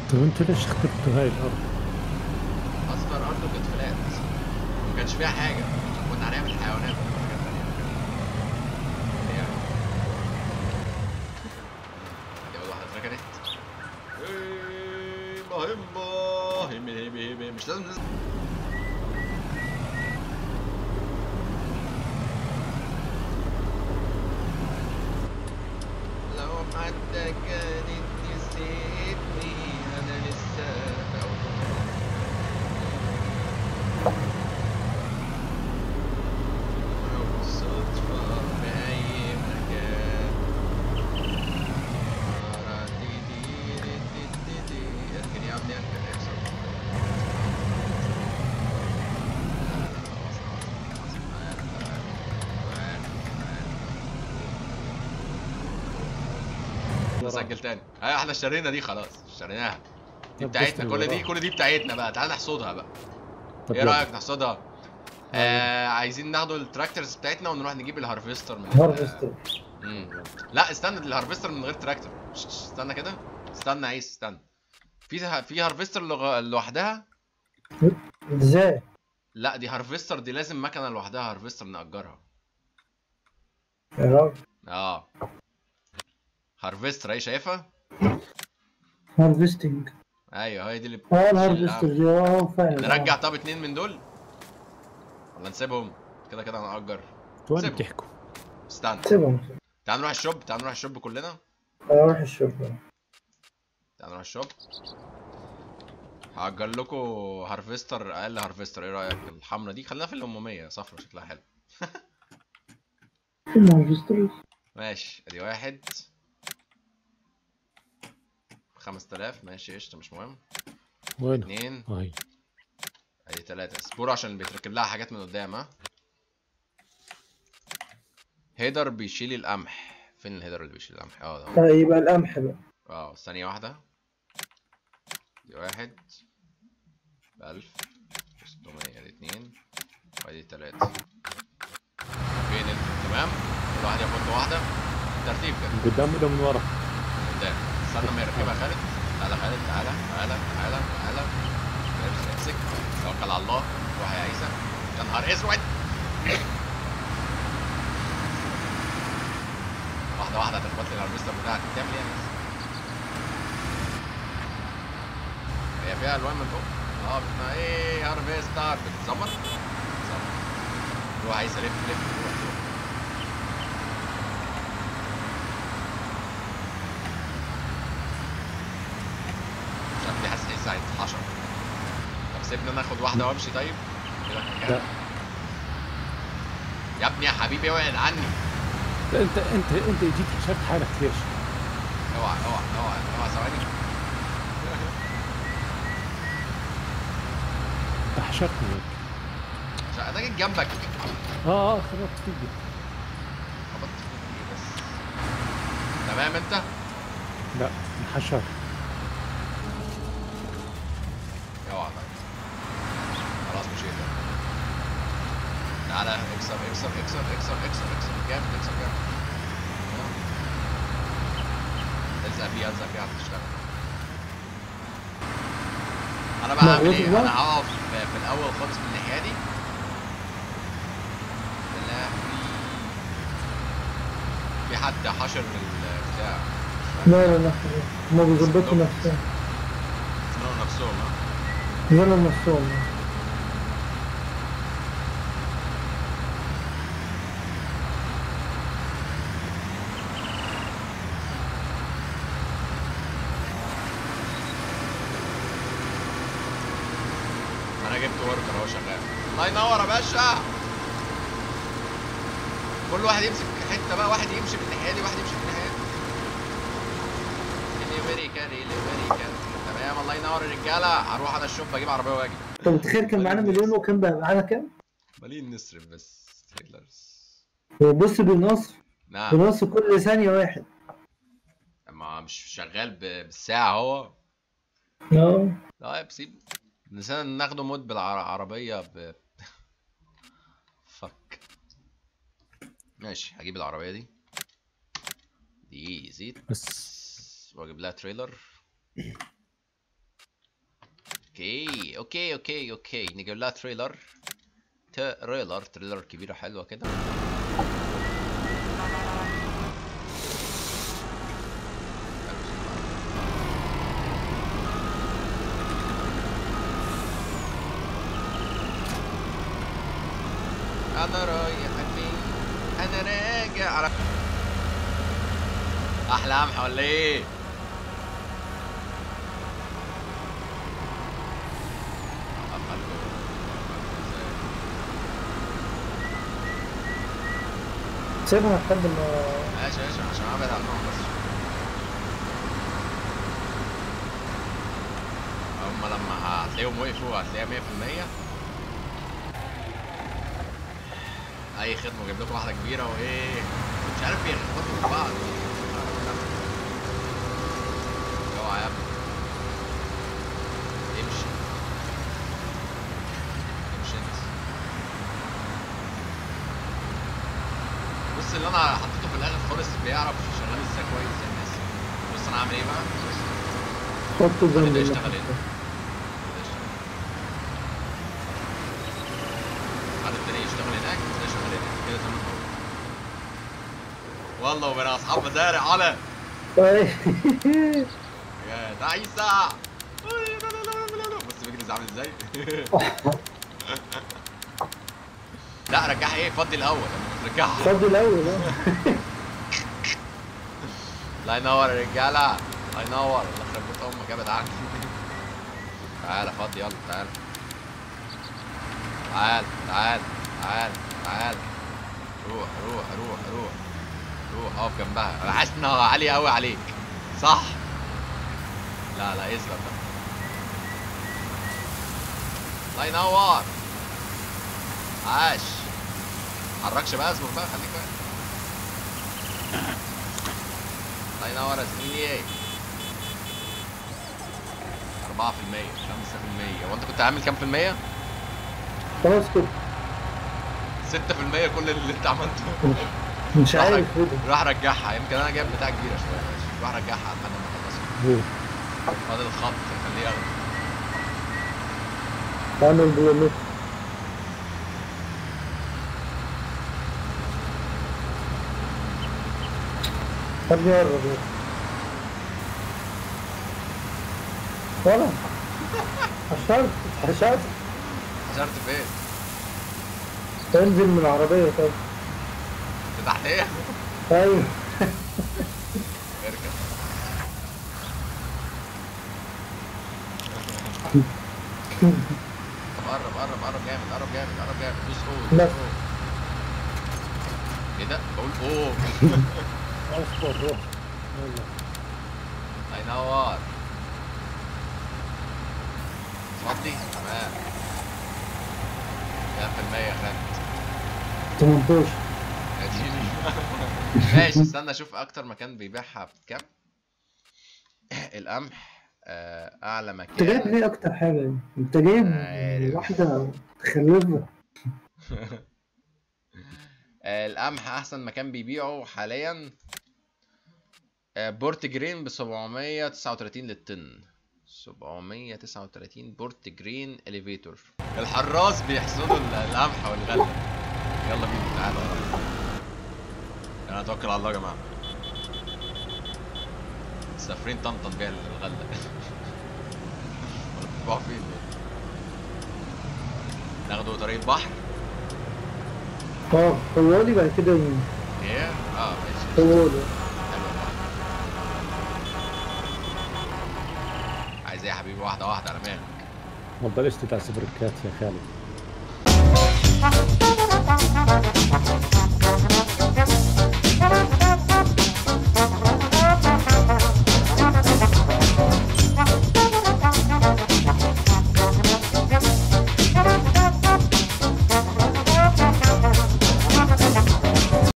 طب انتوا ليش اخترتوا هاي الارض؟ اصغر ارض كانت فلات، ما كانش فيها حاجه، كنا هنعمل حيوانات وحاجات تانية يعني. دي اول واحده اتركنت. ايه مهمه، هيمي مش لازم ننزل. لو حتى كانت نسيتني انا لسه في اول ولو بالصدفة في أي مكان. اركن يا ابني اركن، اكسر. لا لا لا لا، واصل تعالى تعالى تعالى تعالى. نسجل تاني. ايوه احنا اشترينا دي خلاص، اشتريناها. دي لبست بتاعتنا، اللي كل دي وراها. كل دي بتاعتنا بقى، تعال نحصدها بقى. طب ايه يلا. رأيك نحصدها؟ يلا. عايزين ناخدوا التراكتورز بتاعتنا ونروح نجيب الهارفستر من هارفستر. مم. يلا. لا استنى، الهارفستر من غير تراكتور. استنى كده، استنى عيس استنى. في هارفستر لوحدها. ازاي؟ لا دي هارفستر، دي لازم مكنه لوحدها، هارفستر نأجرها. يا راجل. اه هارفستر اهي شايفها. هارفستنج. ايوه هي دي اللي اه بتشيل الهارفستر القمح. دي فعلا نرجع طب اتنين من دول ولا نسيبهم؟ كده كده هنأجر. انتوا وين سيبهم. بتحكوا؟ استنى، سيبهم. تعال نروح الشوب، تعال نروح الشوب كلنا. اروح الشغل. تعال نروح الشوب. هأجر لكم هارفستر، اقل هارفستر ايه رأيك؟ الحمرا دي خلينا في الأمومية، صفرا شكلها حلو. الهارفستر. ماشي ادي واحد 5000 ماشي قشطة مش مهم. وينه؟ اتنين هاي. ادي تلاتة سبور عشان بيتركب لها حاجات من قدام. ها هيدر بيشيل القمح، فين الهيدر اللي بيشيل القمح؟ ده طيب يبقى القمح بقى. ثانية واحدة. دي واحد ب1000 600 ادي اتنين وادي تلاتة. فين تمام، كل واحد ياخد له واحدة ترتيب كده. من قدام ولا من ورا؟ قدام. استنى ما يركبها خالد. تعالى خالد، تعالى تعالى تعالى تعالى. امسك توكل على الله، روح يا عيسى. يا نهار اسود. واحدة واحدة هتخبط لي الهارفستر بتاعك، بتعمل ايه يا ناس؟ هي فيها الوان من فوق. بتنا ايه هارفستر بتتظبط؟ بتتظبط. روح عايز الف لف روح روح. مش عارف ليه حاسس عيسى هيتحشر. طب سيبني انا اخد واحدة وامشي طيب؟ كده لا. يا ابني يا حبيبي ابعد عني. لا، انت جيت حشرت حالك ليش؟ اوعى اوعى اوعى اوعى ثواني. انت حشرتني هيك. انا جيت جنبك. خبطت فيك. خبطت فيك ايه بس؟ تمام انت؟ لا انحشر. اوعى بقى. خلاص مشيت. تعالى اكسر اكسر اكسر اكسر اكسر اكسر جامد، اكسر جامد. الزق فيها الزق فيها هتشتغل. انا بقى هعمل ايه؟ انا هقف في الاول خالص من الناحيه دي. في حد حشر البتاع. لا لا لا، هما بيظبطوا نفسهم. يسمعوا نفسهم. ها يظبطوا نفسهم. انا جبت وركر اهو شغال. الله ينور يا باشا. كل واحد يمسك حته بقى، واحد يمشي من الناحيه دي واحد يمشي من الناحيه دي. تمام الله ينور الرجاله. هروح انا الشوب اجيب عربيه واجي. طب تخيل كان معانا مليون وكان بقى معانا كام؟ مالين نصرف بس تريلرز. وبص بالنصر. نعم. بنص كل ثانية واحد. ما مش شغال بالساعه هو. طيب سيب. نسينا ناخده مود بالعربيه فك. ماشي هجيب العربيه دي زيت بس واجيب لها تريلر. اوكي نجيب لها تريلر كبيرة حلوة كده. انا رايح فين؟ انا راجع على احلى قمح ولا ايه؟ سيبها لحد ما ماشي عشان ابعد عنهم بس. هما لما هتلاقيهم وقفوا هتلاقيها 100%. اي خدمه جايب لكم واحده كبيره وايه مش عارف بيخبطوا في بعض. اوعى يا ابني امشي انت. بص اللي انا حطيته في الاخر خالص بيعرف شغال ازاي كويس زي الناس. بص انا عامل ايه بقى؟ حطه ده جنب يشتغل هنا. حد تاني يشتغل هناك وده يشتغل هنا كده تمام. والله وبين اصحاب مزارع على يا ده عيسى. بص بيجري عامل ازاي. لا رجعها ايه فضي الاول رجعها فضي الاول. الله ينور يا رجاله الله ينور. الله يخرب بيت امك ابعد عني. تعالى فضي يلا تعال روح اقف جنبها. انا حاسس انها عاليه قوي عليك صح؟ لا اثبت بقى. الله ينور عاش. متحركش بقى اصبر بقى خليك بقى. الله ينور يا زميلي. 4% 5%. هو انت كنت عامل كام في المية؟ خلاص كده 6% كل اللي انت عملته. مش عارف راح رجعها. يمكن انا جايب بتاع كبيره شويه. ماشي راح رجعها لحد ما اخلصها. فاضل الخط خليه ياخده. اعمل بلوميت. خليه يقرب ولا حشرت فين؟ انزل من العربية. طيب انت تحت ايه؟ ايوه اركب. قرب جامد دوس اوه. ايه ده؟ بقول اوه. اصبر روح يلا. الله ينور. فضي تمام. كام في المية خدت؟ 18. ماشي استنى اشوف اكتر مكان بيبيعها بكام. القمح اعلى مكان. انت جايب ليه اكتر حاجة؟ انت جايب واحدة تخلفها. القمح احسن مكان بيبيعه حاليا بورت جرين ب 739 للطن. 739 بورت جرين اليفيتور. الحراس بيحصدوا القمح والغله. يلا بينا تعالى انا اتوكل على الله يا جماعه. مسافرين طنطا بيها الغله. ولا بتطبعوا فين دول؟ ناخدوا طريق البحر. هو لي بعد كده ايه؟ ماشي هو لي. حلو البحر. عايز ايه يا حبيبي؟ واحده على مالك. ما تبلش تدعس بريكات يا خالد.